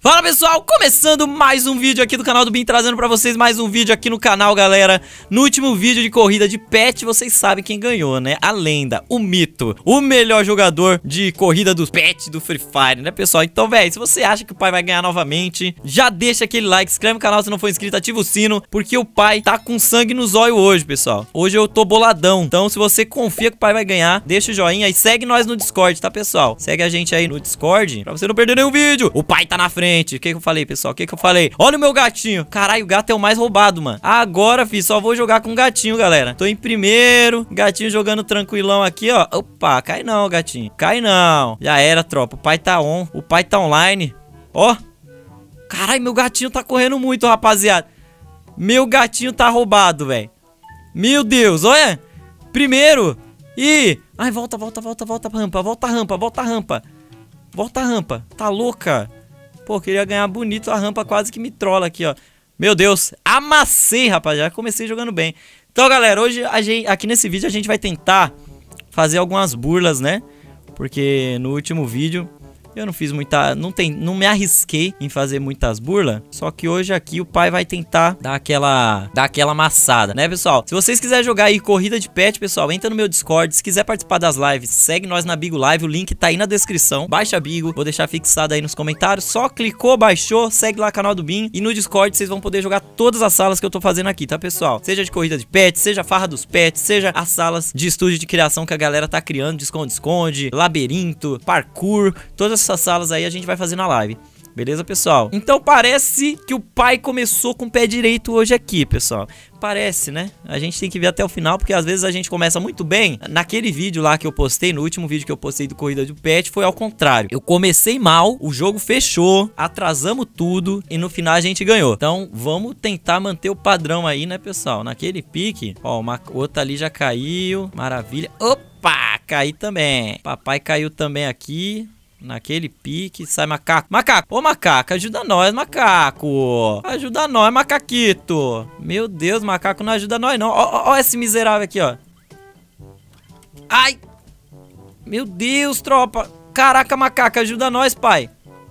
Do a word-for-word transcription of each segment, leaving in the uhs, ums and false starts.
Fala pessoal, começando mais um vídeo aqui do canal do Bin, trazendo pra vocês mais um vídeo aqui no canal, galera. No último vídeo de corrida de pet, vocês sabem quem ganhou, né? A lenda, o mito, o melhor jogador de corrida dos pets do Free Fire, né pessoal? Então, velho, se você acha que o pai vai ganhar novamente, já deixa aquele like, se inscreve no canal se não for inscrito, ativa o sino, porque o pai tá com sangue nos olhos hoje, pessoal. Hoje eu tô boladão, então se você confia que o pai vai ganhar, deixa o joinha e segue nós no Discord, tá pessoal? Segue a gente aí no Discord, pra você não perder nenhum vídeo. O pai tá na frente. O que que eu falei, pessoal? O que que eu falei? Olha o meu gatinho. Caralho, o gato é o mais roubado, mano. Agora, fi, só vou jogar com o gatinho, galera. Tô em primeiro. Gatinho jogando tranquilão aqui, ó. Opa, cai não, gatinho. Cai não. Já era, tropa. O pai tá on. O pai tá online. Ó. Caralho, meu gatinho tá correndo muito, rapaziada. Meu gatinho tá roubado, velho. Meu Deus, olha. Primeiro. Ih. Ai, volta, volta, volta, volta a rampa. Volta a rampa, volta a rampa. Volta a rampa. Tá louca? Pô, queria ganhar bonito, a rampa quase que me trola aqui, ó. Meu Deus, amassei, rapaziada. Comecei jogando bem. Então, galera, hoje a gente, aqui nesse vídeo a gente vai tentar fazer algumas burlas, né? Porque no último vídeo eu não fiz muita... Não, tem, não me arrisquei em fazer muitas burlas. Só que hoje aqui o pai vai tentar dar aquela, dar aquela amassada, né, pessoal? Se vocês quiserem jogar aí corrida de pet, pessoal, entra no meu Discord. Se quiser participar das lives, segue nós na Bigo Live. O link tá aí na descrição. Baixa a Bigo. Vou deixar fixado aí nos comentários. Só clicou, baixou, segue lá o canal do Bin. E no Discord vocês vão poder jogar todas as salas que eu tô fazendo aqui, tá, pessoal? Seja de corrida de pet, seja farra dos pets, seja as salas de estúdio de criação que a galera tá criando. De esconde-esconde, labirinto, parkour. Todas essas salas aí a gente vai fazer na live. Beleza, pessoal? Então parece que o pai começou com o pé direito hoje aqui, pessoal. Parece, né? A gente tem que ver até o final, porque às vezes a gente começa muito bem. Naquele vídeo lá que eu postei, no último vídeo que eu postei do Corrida de Pet, foi ao contrário. Eu comecei mal, o jogo fechou, atrasamos tudo e no final a gente ganhou. Então vamos tentar manter o padrão aí, né, pessoal? Naquele pique, ó, uma outra ali já caiu. Maravilha. Opa, caí também. Papai caiu também aqui. Naquele pique, sai macaco. Macaco, ô macaco, ajuda nós, macaco. Ajuda nós, macaquito. Meu Deus, macaco não ajuda nós não. Ó, ó, ó esse miserável aqui, ó. Ai. Meu Deus, tropa. Caraca, macaco, ajuda nós, pai.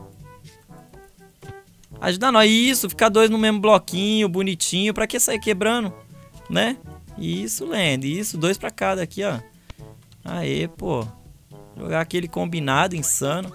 Ajuda nós. Isso, ficar dois no mesmo bloquinho, bonitinho. Pra que sair quebrando, né? Isso, Land. Isso, dois pra cada aqui, ó. Aê, pô. Jogar aquele combinado insano.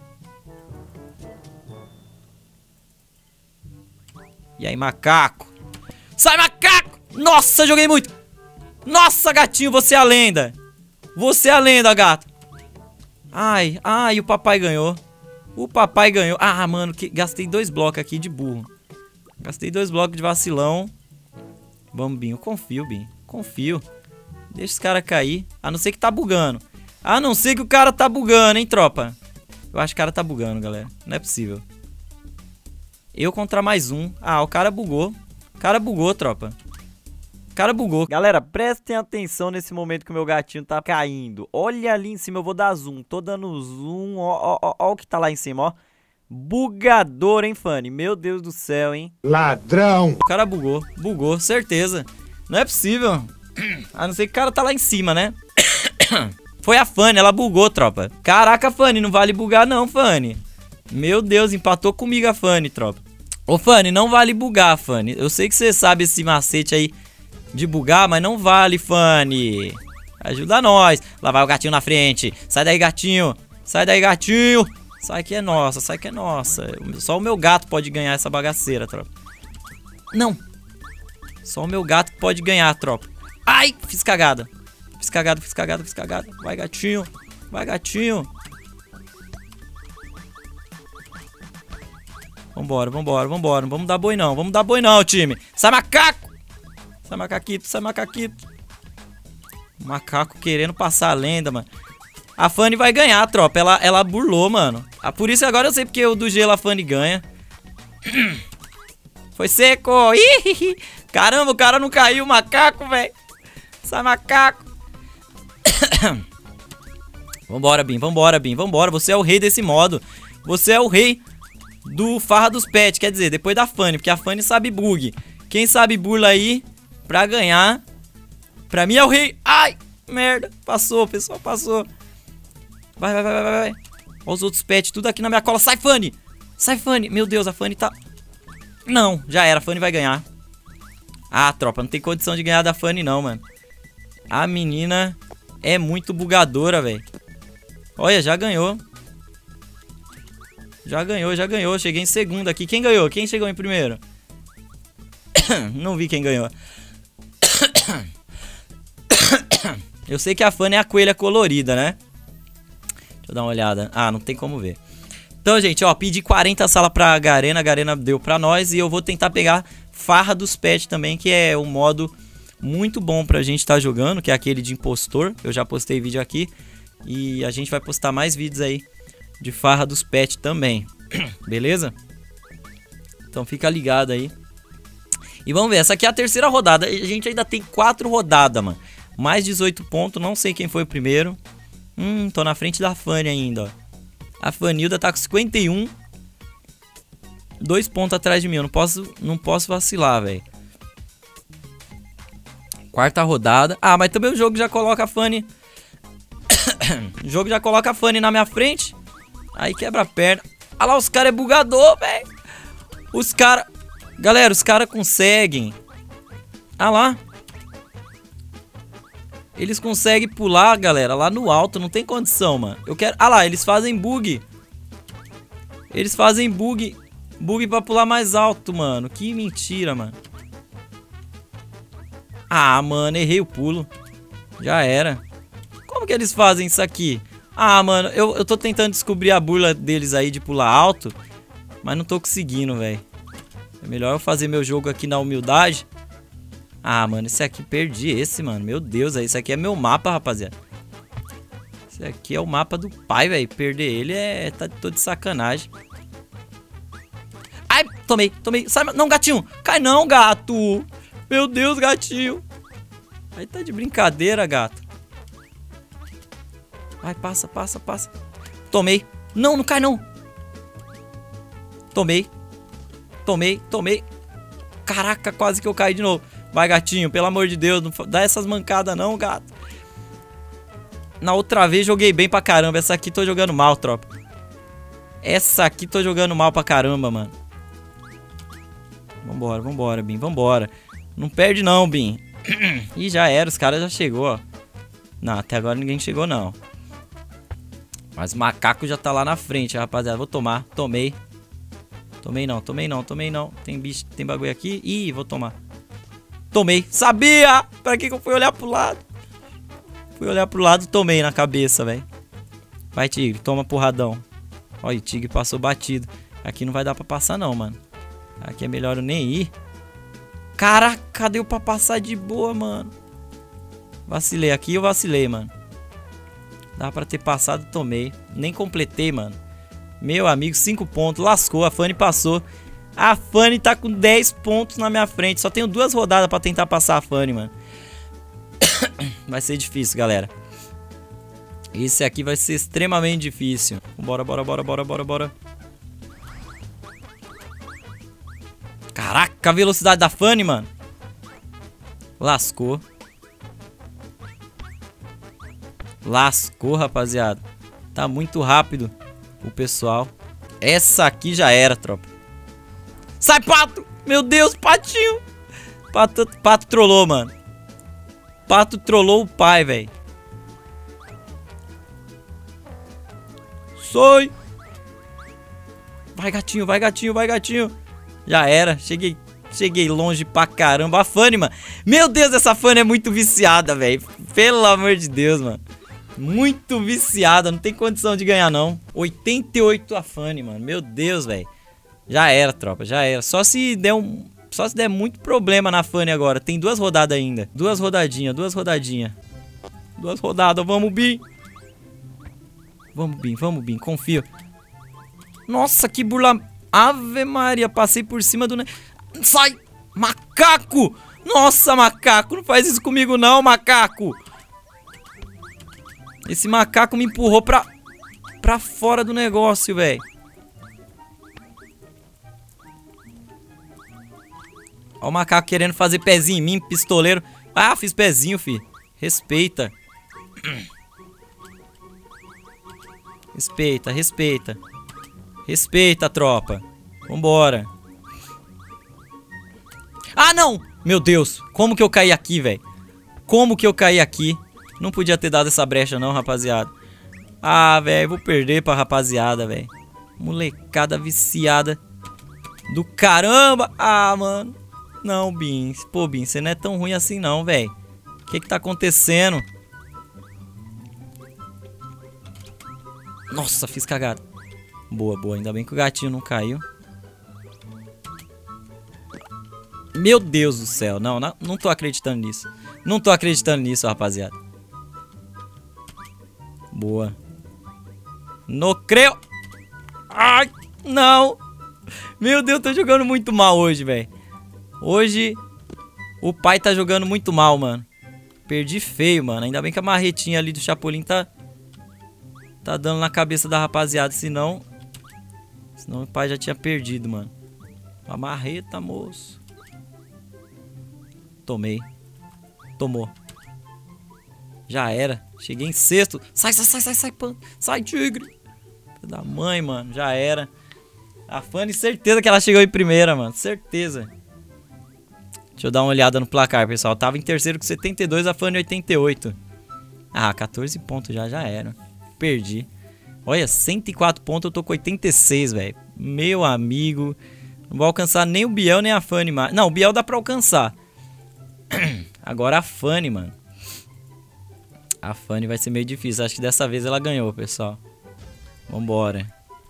E aí, macaco? Sai, macaco! Nossa, joguei muito! Nossa, gatinho, você é a lenda! Você é a lenda, gato! Ai, ai, o papai ganhou. O papai ganhou. Ah, mano, que... gastei dois blocos aqui de burro. Gastei dois blocos de vacilão. Vamos, Binho, confio, Binho. Confio. Deixa os caras cair. A não ser que tá bugando. A não ser que o cara tá bugando, hein, tropa? Eu acho que o cara tá bugando, galera. Não é possível. Eu contra mais um. Ah, o cara bugou. O cara bugou, tropa. O cara bugou. Galera, prestem atenção nesse momento que o meu gatinho tá caindo. Olha ali em cima, eu vou dar zoom. Tô dando zoom. Ó, ó, ó, ó o que tá lá em cima, ó. Bugador, hein, Fanny? Meu Deus do céu, hein? Ladrão! O cara bugou. Bugou, certeza. Não é possível. A não ser que o cara tá lá em cima, né? Foi a Fanny, ela bugou, tropa. Caraca, Fanny, não vale bugar não, Fanny. Meu Deus, empatou comigo a Fanny, tropa. Ô, Fanny, não vale bugar, Fanny. Eu sei que você sabe esse macete aí de bugar, mas não vale, Fanny. Ajuda nós. Lá vai o gatinho na frente. Sai daí, gatinho. Sai daí, gatinho. Sai que é nossa, sai que é nossa. Só o meu gato pode ganhar essa bagaceira, tropa. Não. Só o meu gato pode ganhar, tropa. Ai, fiz cagada. Fiz cagada, fiz cagada, fiz cagada. Vai, gatinho. Vai, gatinho. Vambora, vambora, vambora. Não vamos dar boi não. Vamos dar boi não, time. Sai, macaco. Sai, macaquito, sai, macaquito. Macaco querendo passar a lenda, mano. A Fanny vai ganhar, tropa. Ela, ela burlou, mano. Ah, por isso agora eu sei porque o do gelo a Fanny ganha. Foi seco. Ih, caramba, o cara não caiu, macaco, velho. Sai, macaco. Vambora, Bin, vambora, Bin, vambora. Você é o rei desse modo. Você é o rei do farra dos pets. Quer dizer, depois da Fanny, porque a Fanny sabe bug. Quem sabe burla aí pra ganhar, pra mim é o rei. Ai, merda, passou, pessoal, passou. Vai, vai, vai, vai, vai. Olha os outros pets, tudo aqui na minha cola. Sai, Fanny. Sai, Fanny. Meu Deus, a Fanny tá... Não, já era. A Fanny vai ganhar. Ah, tropa, não tem condição de ganhar da Fanny não, mano. A menina é muito bugadora, velho. Olha, já ganhou. Já ganhou, já ganhou. Cheguei em segundo aqui. Quem ganhou? Quem chegou em primeiro? Não vi quem ganhou. Eu sei que a Fanny é a coelha colorida, né? Deixa eu dar uma olhada. Ah, não tem como ver. Então, gente, ó, pedi quarenta salas pra Garena. A Garena deu pra nós. E eu vou tentar pegar Farra dos Pets também, que é um modo muito bom pra gente estar tá jogando, que é aquele de impostor. Eu já postei vídeo aqui. E a gente vai postar mais vídeos aí de Farra dos Pets também. Beleza? Então fica ligado aí. E vamos ver, essa aqui é a terceira rodada. A gente ainda tem quatro rodadas, mano. Mais dezoito pontos, não sei quem foi o primeiro. Hum, tô na frente da Fanny ainda, ó. A Fanilda tá com cinquenta e um. Dois pontos atrás de mim, eu não posso, não posso vacilar, velho. Quarta rodada. Ah, mas também o jogo já coloca a Fanny... O jogo já coloca a Fanny na minha frente. Aí quebra a perna. Olha lá, os caras é bugador, velho. Os caras... Galera, os caras conseguem... Ah lá. Eles conseguem pular, galera, lá no alto. Não tem condição, mano. Eu quero... Ah lá, eles fazem bug. Eles fazem bug. Bug pra pular mais alto, mano. Que mentira, mano. Ah, mano, errei o pulo. Já era. Como que eles fazem isso aqui? Ah, mano, eu, eu tô tentando descobrir a burla deles aí de pular alto. Mas não tô conseguindo, velho. É melhor eu fazer meu jogo aqui na humildade. Ah, mano, esse aqui, perdi esse, mano. Meu Deus, esse aqui é meu mapa, rapaziada. Esse aqui é o mapa do pai, velho. Perder ele é... Tá todo de sacanagem. Ai, tomei, tomei. Sai, não, gatinho. Cai não, gato. Meu Deus, gatinho. Aí tá de brincadeira, gato. Vai, passa, passa, passa. Tomei. Não, não cai não. Tomei. Tomei, tomei. Caraca, quase que eu caí de novo. Vai, gatinho, pelo amor de Deus. Não dá essas mancadas não, gato. Na outra vez joguei bem pra caramba. Essa aqui tô jogando mal, tropa. Essa aqui tô jogando mal pra caramba, mano. Vambora, vambora, Bim, vambora. Não perde não, Bim. Ih, já era, os caras já chegou, ó. Não, até agora ninguém chegou não. Mas o macaco já tá lá na frente, rapaziada. Vou tomar, tomei. Tomei não, tomei não, tomei não. Tem bicho, tem bagulho aqui. Ih, vou tomar. Tomei, sabia! Pra que que eu fui olhar pro lado? Fui olhar pro lado e tomei na cabeça, velho. Vai, tigre, toma porradão. Olha, o tigre passou batido. Aqui não vai dar pra passar não, mano. Aqui é melhor eu nem ir. Caraca, deu pra passar de boa, mano. Vacilei, aqui eu vacilei, mano. Dá pra ter passado, tomei. Nem completei, mano. Meu amigo, cinco pontos, lascou, a Fanny passou. A Fanny tá com dez pontos na minha frente. Só tenho duas rodadas pra tentar passar a Fanny, mano. Vai ser difícil, galera. Esse aqui vai ser extremamente difícil. Bora, bora, bora, bora, bora, bora. Caraca, a velocidade da Fanny, mano. Lascou. Lascou, rapaziada. Tá muito rápido o pessoal. Essa aqui já era, tropa. Sai, pato! Meu Deus, patinho! Pato, pato trollou, mano. Pato trollou o pai, velho. Sai! Vai, gatinho, vai, gatinho, vai, gatinho. Já era, cheguei, cheguei longe pra caramba. A Fanny, mano. Meu Deus, essa Fanny é muito viciada, velho. Pelo amor de Deus, mano. Muito viciada, não tem condição de ganhar, não. oitenta e oito a Fanny, mano. Meu Deus, velho. Já era, tropa, já era. Só se der um... Só se der muito problema na Fanny agora. Tem duas rodadas ainda. Duas rodadinhas, duas rodadinhas. Duas rodadas, vamos, Bim. Vamos, Bim, vamos, Bim, confio. Nossa, que burla... Ave Maria, passei por cima do... Sai! Macaco! Nossa, macaco, não faz isso comigo não, macaco! Esse macaco me empurrou pra... Pra fora do negócio, velho. Ó o macaco querendo fazer pezinho em mim, pistoleiro. Ah, fiz pezinho, fi. Respeita. Respeita, respeita. Respeita, tropa. Vambora. Ah, não! Meu Deus. Como que eu caí aqui, velho? Como que eu caí aqui? Não podia ter dado essa brecha não, rapaziada. Ah, velho. Vou perder pra rapaziada, velho. Molecada viciada do caramba. Ah, mano. Não, Bin. Pô, Bin, você não é tão ruim assim não, velho. O que que tá acontecendo? Nossa, fiz cagada. Boa, boa. Ainda bem que o gatinho não caiu. Meu Deus do céu. Não, não, não tô acreditando nisso. Não tô acreditando nisso, rapaziada. Boa. Não creio. Ai, não. Meu Deus, tô jogando muito mal hoje, velho. Hoje o pai tá jogando muito mal, mano. Perdi feio, mano. Ainda bem que a marretinha ali do Chapolin tá... Tá dando na cabeça da rapaziada. Senão... Senão o pai já tinha perdido, mano. A marreta, moço. Tomei. Tomou. Já era. Cheguei em sexto. Sai, sai, sai, sai, sai, pan. Sai, tigre. Filho da mãe, mano. Já era. A Fanny, certeza que ela chegou em primeira, mano. Certeza. Deixa eu dar uma olhada no placar, pessoal. Tava em terceiro com setenta e dois, a Fanny oitenta e oito. Ah, quatorze pontos já, já era. Perdi. Olha, cento e quatro pontos, eu tô com oitenta e seis, velho. Meu amigo. Não vou alcançar nem o Biel, nem a Fanny mais. Não, o Biel dá pra alcançar. Agora a Fanny, mano. A Fanny vai ser meio difícil. Acho que dessa vez ela ganhou, pessoal. Vambora.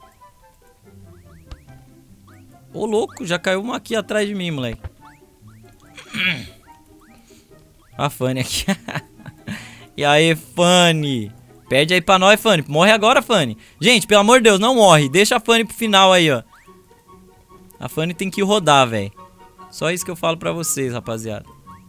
Ô, louco, já caiu uma aqui atrás de mim, moleque. A Fanny aqui. E aí, Fanny? Perde aí pra nós, Fanny. Morre agora, Fanny. Gente, pelo amor de Deus, não morre. Deixa a Fanny pro final aí, ó. A Fanny tem que rodar, velho. Só isso que eu falo pra vocês, rapaziada.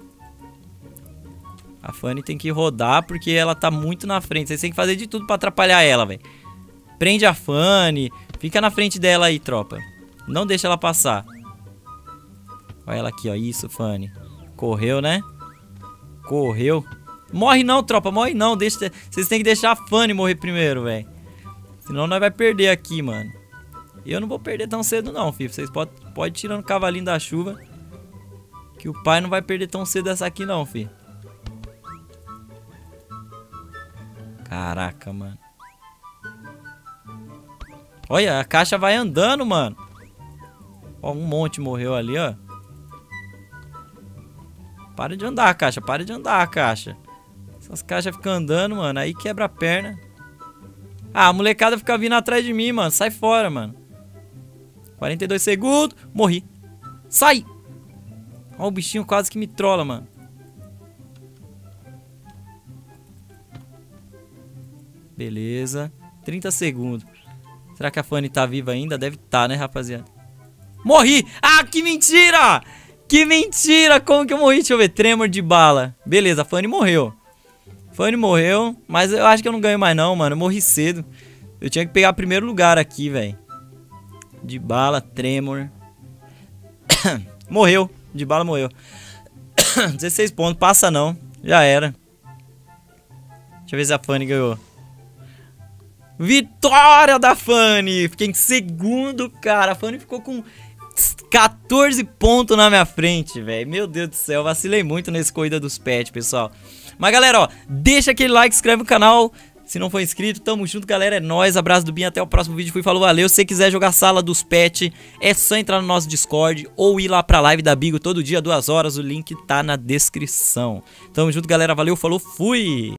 A Fanny tem que rodar porque ela tá muito na frente. Vocês têm que fazer de tudo pra atrapalhar ela, velho. Prende a Fanny. Fica na frente dela aí, tropa. Não deixa ela passar. Olha ela aqui, ó. Isso, Fanny. Correu, né? Correu. Morre não, tropa. Morre não. Deixa... Vocês têm que deixar a Fanny morrer primeiro, velho. Senão nós vai perder aqui, mano. Eu não vou perder tão cedo não, filho. Vocês podem pode tirar no cavalinho da chuva. Que o pai não vai perder tão cedo essa aqui não, filho. Caraca, mano. Olha, a caixa vai andando, mano. Ó, um monte morreu ali, ó. Para de andar, caixa. Para de andar, caixa. Essas caixas ficam andando, mano. Aí quebra a perna. Ah, a molecada fica vindo atrás de mim, mano. Sai fora, mano. quarenta e dois segundos. Morri. Sai! Ó, o bichinho quase que me trola, mano. Beleza. trinta segundos. Será que a Fanny tá viva ainda? Deve estar, né, rapaziada? Morri! Ah, que mentira! Que mentira! Como que eu morri? Deixa eu ver. Tremor de bala. Beleza, a Fanny morreu. Fanny morreu. Mas eu acho que eu não ganho mais não, mano. Eu morri cedo. Eu tinha que pegar primeiro lugar aqui, velho. De bala, tremor. Morreu. De bala morreu. dezesseis pontos. Passa não. Já era. Deixa eu ver se a Fanny ganhou. Vitória da Fanny! Fiquei em segundo, cara. A Fanny ficou com quatorze pontos na minha frente, velho. Meu Deus do céu, vacilei muito nesse Corrida dos Pets, pessoal. Mas, galera, ó, deixa aquele like, inscreve no canal. Se não for inscrito, tamo junto, galera. É nóis, abraço do Bin, até o próximo vídeo. Fui, falou, valeu. Se você quiser jogar Sala dos Pets, é só entrar no nosso Discord ou ir lá pra live da Bigo todo dia, duas horas. O link tá na descrição. Tamo junto, galera. Valeu, falou, fui!